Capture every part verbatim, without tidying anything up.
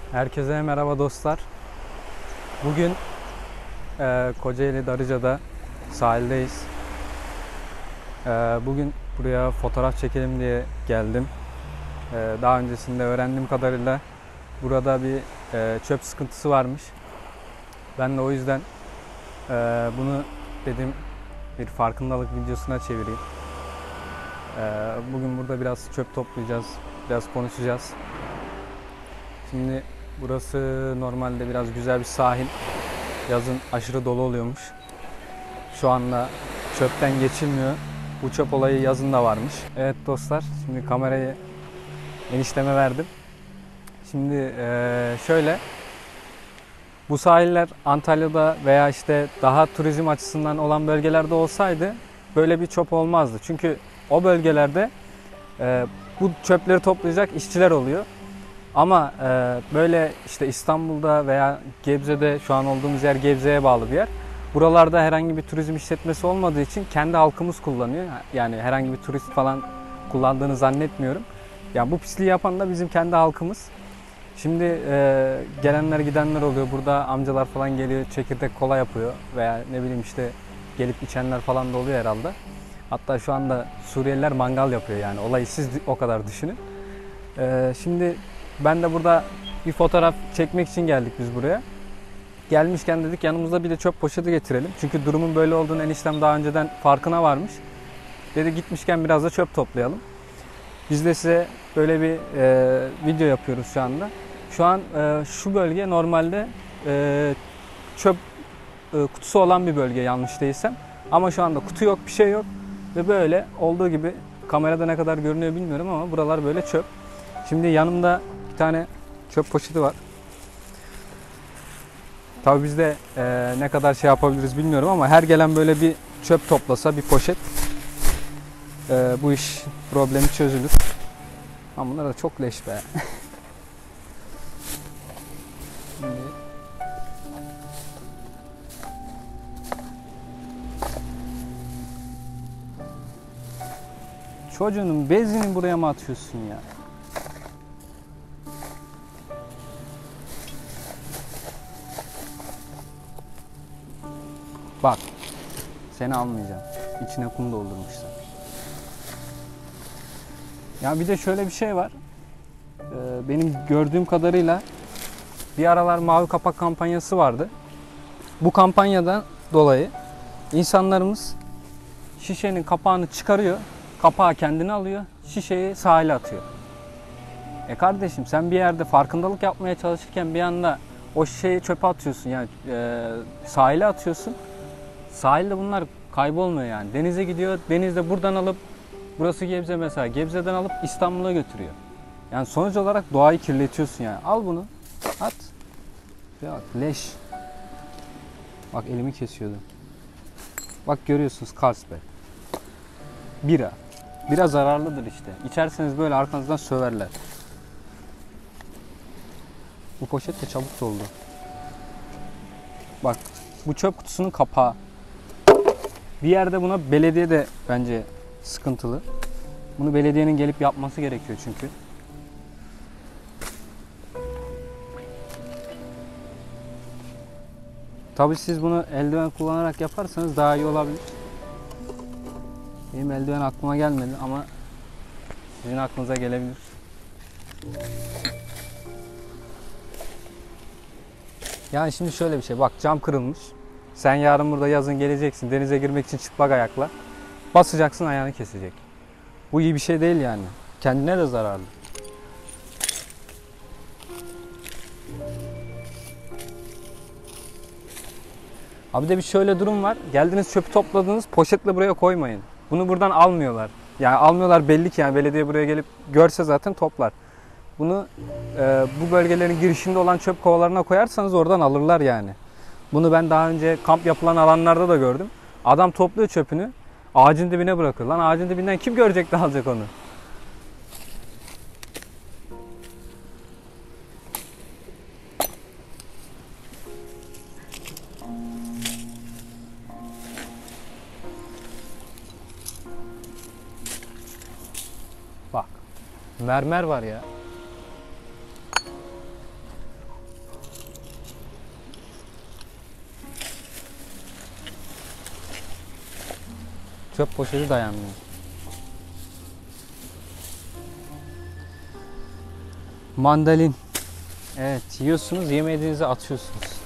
Herkese merhaba dostlar. Bugün e, Kocaeli Darıca'da sahildeyiz. E, bugün buraya fotoğraf çekelim diye geldim. E, daha öncesinde öğrendiğim kadarıyla burada bir e, çöp sıkıntısı varmış. Ben de o yüzden e, bunu dedim bir farkındalık videosuna çevireyim. E, bugün burada biraz çöp toplayacağız, biraz konuşacağız. Şimdi burası normalde biraz güzel bir sahil. Yazın aşırı dolu oluyormuş. Şu anda çöpten geçilmiyor. Bu çöp olayı yazın da varmış. Evet dostlar, şimdi kamerayı enişteme verdim. Şimdi şöyle, bu sahiller Antalya'da veya işte daha turizm açısından olan bölgelerde olsaydı böyle bir çöp olmazdı. Çünkü o bölgelerde bu çöpleri toplayacak işçiler oluyor. Ama e, böyle işte İstanbul'da veya Gebze'de, şu an olduğumuz yer Gebze'ye bağlı bir yer. Buralarda herhangi bir turizm işletmesi olmadığı için kendi halkımız kullanıyor. Yani herhangi bir turist falan kullandığını zannetmiyorum. Yani bu pisliği yapan da bizim kendi halkımız. Şimdi e, gelenler gidenler oluyor. Burada amcalar falan geliyor, çekirdek kola yapıyor. Veya ne bileyim işte gelip içenler falan da oluyor herhalde. Hatta şu anda Suriyeliler mangal yapıyor yani. Olayı siz o kadar düşünün. E, şimdi ben de burada bir fotoğraf çekmek için geldik biz buraya. Gelmişken dedik yanımızda bir de çöp poşeti getirelim. Çünkü durumun böyle olduğunu eniştem daha önceden farkına varmış. Dedi gitmişken biraz da çöp toplayalım. Biz de size böyle bir e, video yapıyoruz şu anda. Şu an e, şu bölge normalde e, çöp e, kutusu olan bir bölge yanlış değilsem. Ama şu anda kutu yok, bir şey yok. Ve böyle olduğu gibi, kamerada ne kadar görünüyor bilmiyorum ama buralar böyle çöp. Şimdi yanımda bir tane çöp poşeti var. Tabii biz de e, ne kadar şey yapabiliriz bilmiyorum ama her gelen böyle bir çöp toplasa, bir poşet, e, bu iş problemi çözülür. Ama bunlar da çok leş be. Şimdi... Çocuğunun bezini buraya mı atıyorsun ya? Bak, seni almayacağım. İçine kum doldurmuşlar. Ya bir de şöyle bir şey var. Ee, benim gördüğüm kadarıyla bir aralar mavi kapak kampanyası vardı. Bu kampanyadan dolayı insanlarımız şişenin kapağını çıkarıyor. Kapağı kendine alıyor. Şişeyi sahile atıyor. E kardeşim, sen bir yerde farkındalık yapmaya çalışırken bir anda o şişeyi çöpe atıyorsun. Yani e, sahile atıyorsun. Sahilde bunlar kaybolmuyor yani. Denize gidiyor. Denizde buradan alıp, burası Gebze mesela, Gebze'den alıp İstanbul'a götürüyor. Yani sonuç olarak doğayı kirletiyorsun yani. Al bunu. At. Ya leş. Bak elimi kesiyordum. Bak görüyorsunuz Carlsberg. Bira. Bira zararlıdır işte. İçerseniz böyle arkanızdan söverler. Bu poşet de çabuk doldu. Bak bu çöp kutusunun kapağı. Bir yerde buna belediye de bence sıkıntılı. Bunu belediyenin gelip yapması gerekiyor çünkü. Tabii siz bunu eldiven kullanarak yaparsanız daha iyi olabilir. Benim eldiven aklıma gelmedi ama sizin aklınıza gelebilir. Yani şimdi şöyle bir şey. Bak cam kırılmış. Sen yarın burada yazın geleceksin. Denize girmek için çıplak ayakla. Basacaksın, ayağını kesecek. Bu iyi bir şey değil yani. Kendine de zararlı. Abi de bir şöyle durum var. Geldiniz çöpü topladınız, poşetle buraya koymayın. Bunu buradan almıyorlar. Yani almıyorlar belli ki, yani belediye buraya gelip görse zaten toplar. Bunu e, bu bölgelerin girişinde olan çöp kovalarına koyarsanız oradan alırlar yani. Bunu ben daha önce kamp yapılan alanlarda da gördüm. Adam topluyor çöpünü, ağacın dibine bırakıyor. Lan ağacın dibinden kim görecek de alacak onu? Bak, mermer var ya. çöp poşeti dayanmıyor. Mandalin. Evet, yiyorsunuz, yemediğinizi atıyorsunuz.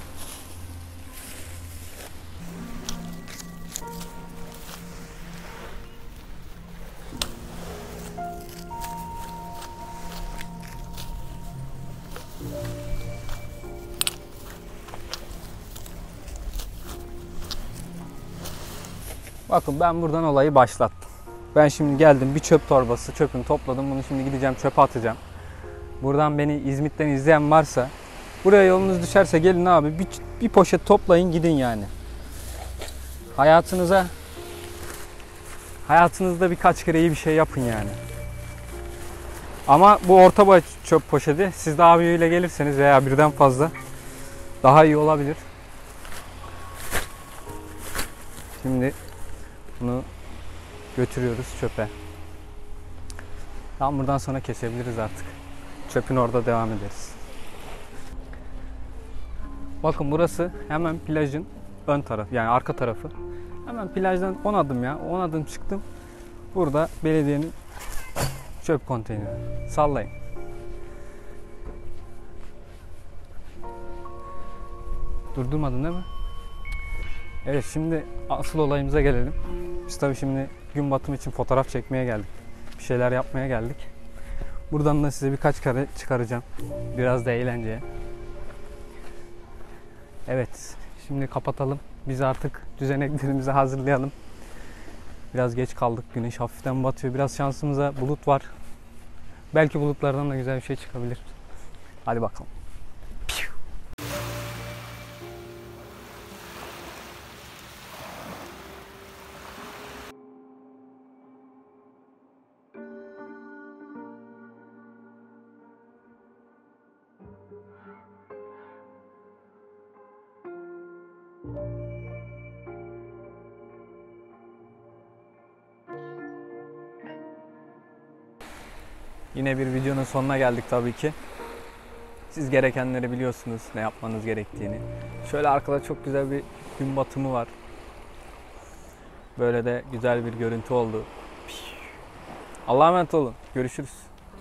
Bakın ben buradan olayı başlattım. Ben şimdi geldim, bir çöp torbası çöpünü topladım. Bunu şimdi gideceğim çöpe atacağım. Buradan beni İzmit'ten izleyen varsa, buraya yolunuz düşerse gelin abi bir, bir poşet toplayın gidin yani. Hayatınıza hayatınızda birkaç kere iyi bir şey yapın yani. Ama bu orta boy çöp poşeti, siz daha büyüğüyle gelirseniz veya birden fazla daha iyi olabilir. Şimdi bunu götürüyoruz çöpe. Tam buradan sonra kesebiliriz artık. Çöpün orada devam ederiz. Bakın burası hemen plajın ön tarafı, yani arka tarafı. Hemen plajdan on adım ya. on adım çıktım. Burada belediyenin çöp konteyneri. Sallayın. Durdurmadın değil mi? Evet, şimdi asıl olayımıza gelelim. Biz tabii şimdi gün batımı için fotoğraf çekmeye geldik. Bir şeyler yapmaya geldik. Buradan da size birkaç kare çıkaracağım. Biraz da eğlenceye. Evet, şimdi kapatalım. Biz artık düzeneklerimizi hazırlayalım. Biraz geç kaldık. Güneş hafiften batıyor. Biraz şansımıza bulut var. Belki bulutlardan da güzel bir şey çıkabilir. Hadi bakalım. Yine bir videonun sonuna geldik tabii ki. Siz gerekenleri biliyorsunuz, ne yapmanız gerektiğini. Şöyle arkada çok güzel bir gün batımı var. Böyle de güzel bir görüntü oldu. Allah'a emanet olun. Görüşürüz.